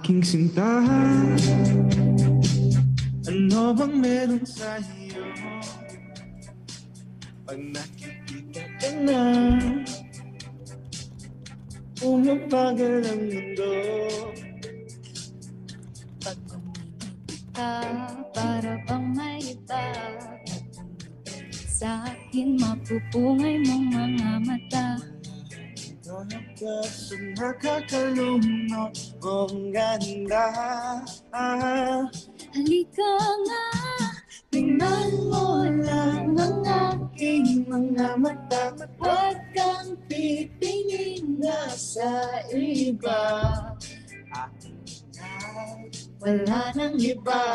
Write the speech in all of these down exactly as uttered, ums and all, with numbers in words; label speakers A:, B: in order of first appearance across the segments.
A: Aking sinta, ano bang meron sa'yo? Pag nakikita ka na, umabagal ang mundo.
B: Pag umibig ka, para bang may iba. Sa akin mapupungay mong mga mata.
A: Sa nakakalunod mong ganda, ah,
B: Halika nga,
A: tingnan mo lang ang aking mga mata.
B: huwag kang titingin na sa iba.
A: Wala nang iba.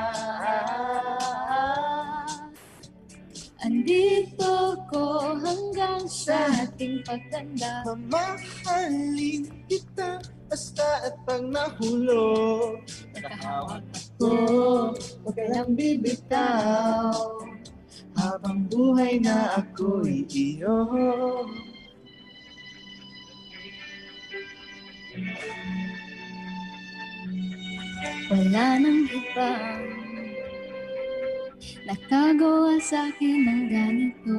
B: Andito ko hanggang sa ating pagtanda.
A: Mamahalin kita basta at pag nahulog.
B: Nakahawak
A: Ko, huwag ka lang bibitaw. Habang buhay na ako'y iyo.
B: wala nang ibang nakagawa sa akin ng ganito.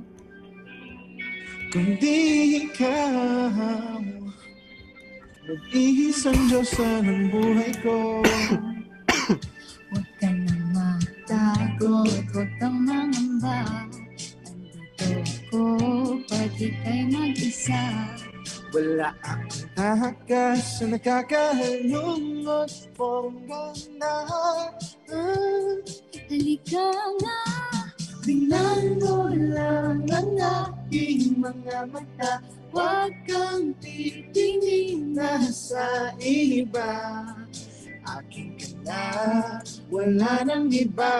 A: Kundi ikaw, nag-iisang Diyosa ng buhay ko.
B: Huwag ka nang matakot, huwag kang mangamba. Andito ko, pag ika'y mag-isa.
A: Wala akong takas sa nakakahalungot mong ganda. Ah,
B: Halika nga,
A: tingnan mo lang ang aking mga mata.
B: huwag kang
A: Titingin na sa iba. Aking ka na, wala nang iba.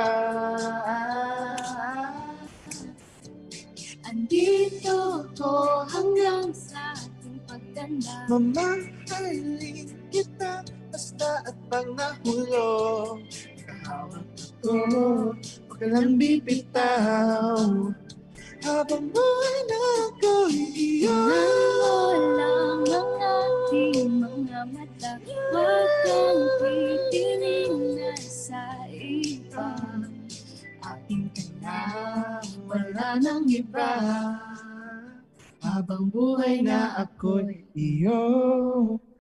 B: andito ko hanggang sa ating pagtanda.
A: Mamahalin kita basta at pag nahulog. Kahawak ko, huwag ka lang bibitaw. Habang buhay na ako'y iyo.
B: Tingnan mo lang ang aking mga mata. Huwag kang titingin na sa iba.
A: Aking ka na, wala nang iba. Habang buhay na ako'y iyo.